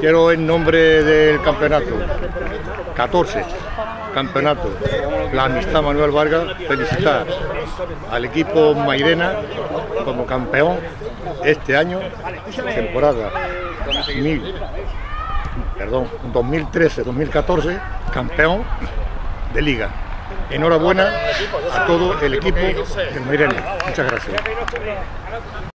Quiero en nombre del campeonato, 14 campeonato, la Amistad Manuel Vargas, felicitar al equipo Mairena como campeón este año, temporada 2013-2014, campeón de liga. Enhorabuena a todo el equipo de Mairena. Muchas gracias.